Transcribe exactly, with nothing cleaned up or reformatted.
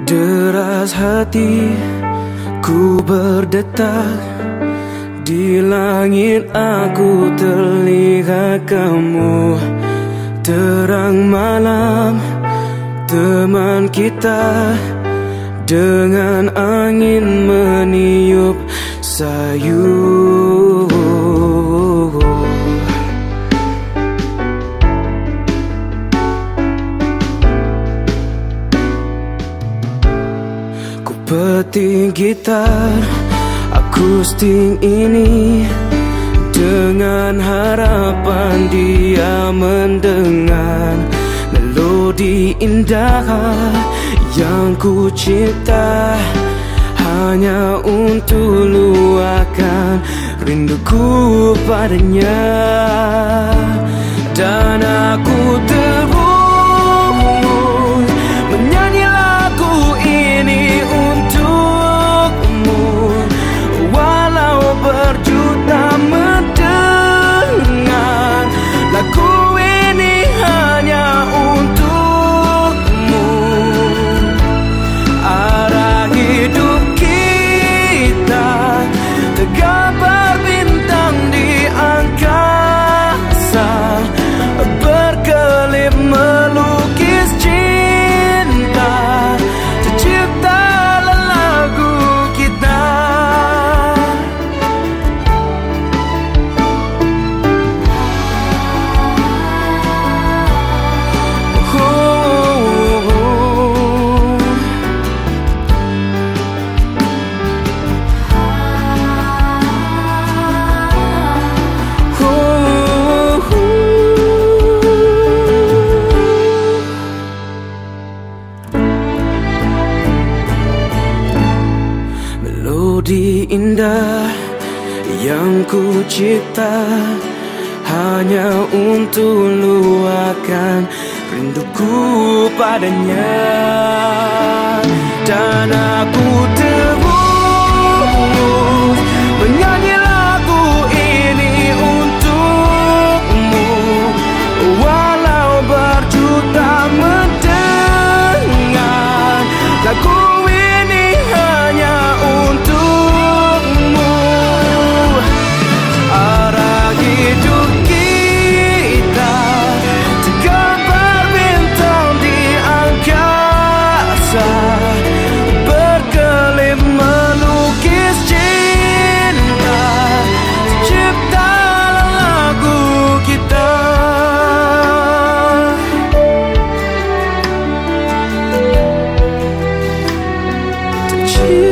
Deras hati ku berdetak, di langit aku terlihat kamu. Terang malam teman kita, dengan angin meniup sayu. Ku petik gitar akustik ini, dengan harapan dia mendengar melodi indah yang ku cipta, hanya untuk luahkan rinduku padanya. Dan aku terus menyanyi lagu ini untukmu, walau berjuta mendengar lagu ini hanya untukmu. Arah hidup kita tergambar bintang di angkasa, berkelip melukis cinta, terciptalah lagu kita. Oh, oh, oh. Melodi indah yang ku cipta, hanya untuk luahkan rinduku padanya. Dan aku terus menyanyi lagu ini untukmu, walau berjuta mendengar lagu ini hanya untukmu. Arah hidup kita tergambar bintang di angkasa, berkelip melukis cinta, terciptalah lagu kita. Tercipta